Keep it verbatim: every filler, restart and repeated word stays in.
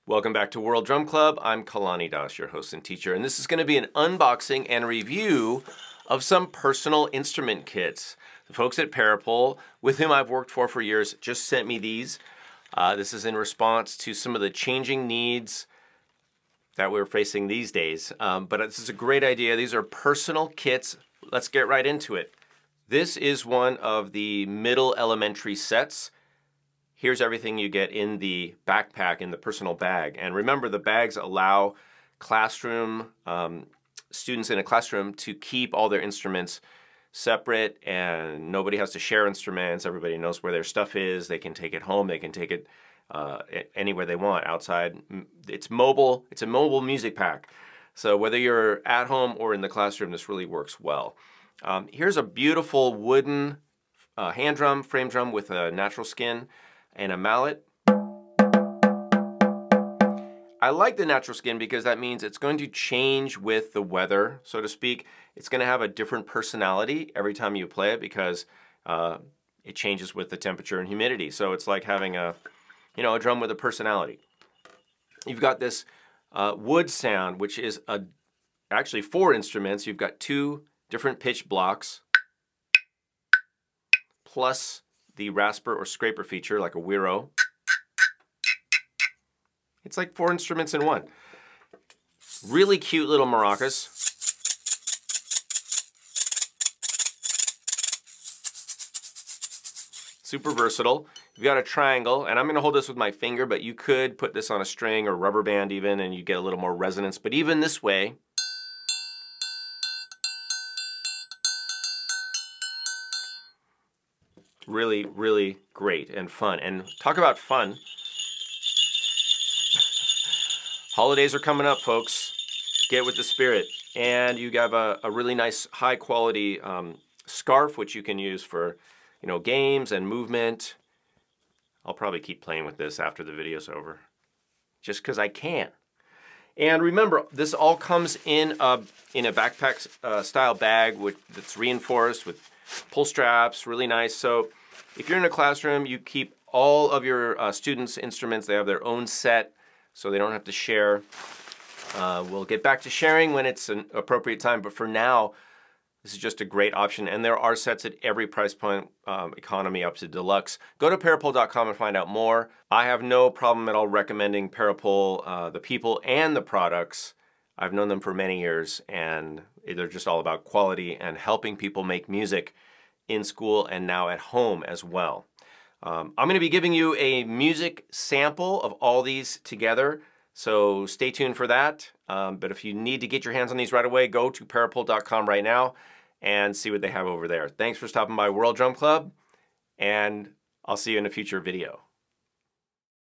Welcome back to World Drum Club. I'm Kalani Das, your host and teacher, and this is going to be an unboxing and review of some personal instrument kits. The folks at Peripole, with whom I've worked for for years, just sent me these. Uh, this is in response to some of the changing needs that we're facing these days. Um, but this is a great idea. These are personal kits. Let's get right into it. This is one of the middle elementary sets. Here's everything you get in the backpack, in the personal bag. And remember, the bags allow classroom, um, students in a classroom to keep all their instruments separate, and nobody has to share instruments. Everybody knows where their stuff is. They can take it home. They can take it uh, anywhere they want outside. It's mobile. It's a mobile music pack. So whether you're at home or in the classroom, this really works well. Um, here's a beautiful wooden uh, hand drum, frame drum with a natural skin and a mallet. I like the natural skin because that means it's going to change with the weather, so to speak. It's going to have a different personality every time you play it because uh, it changes with the temperature and humidity. So it's like having a, you know, a drum with a personality. You've got this uh, wood sound, which is a, actually four instruments. You've got two different pitch blocks, plus the rasper or scraper feature, like a Wiro. It's like four instruments in one. Really cute little maracas. Super versatile. You've got a triangle, and I'm gonna hold this with my finger, but you could put this on a string or rubber band even, and you get a little more resonance. But even this way, really, really great and fun. And talk about fun. Holidays are coming up, folks. Get with the spirit. And you have a, a really nice high quality um, scarf, which you can use for, you know, games and movement. I'll probably keep playing with this after the video's over, just because I can. And remember, this all comes in a, in a backpack uh, style bag with, that's reinforced with pull straps, really nice. So if you're in a classroom, you keep all of your uh, students' instruments. They have their own set, so they don't have to share. Uh, we'll get back to sharing when it's an appropriate time, but for now, this is just a great option. And there are sets at every price point, um, economy up to deluxe. Go to peripole dot com and find out more. I have no problem at all recommending Peripole, uh, the people and the products. I've known them for many years, and they're just all about quality and helping people make music in school and now at home as well. Um, I'm going to be giving you a music sample of all these together, so stay tuned for that. Um, but if you need to get your hands on these right away, go to peripole dot com right now and see what they have over there. Thanks for stopping by World Drum Club, and I'll see you in a future video.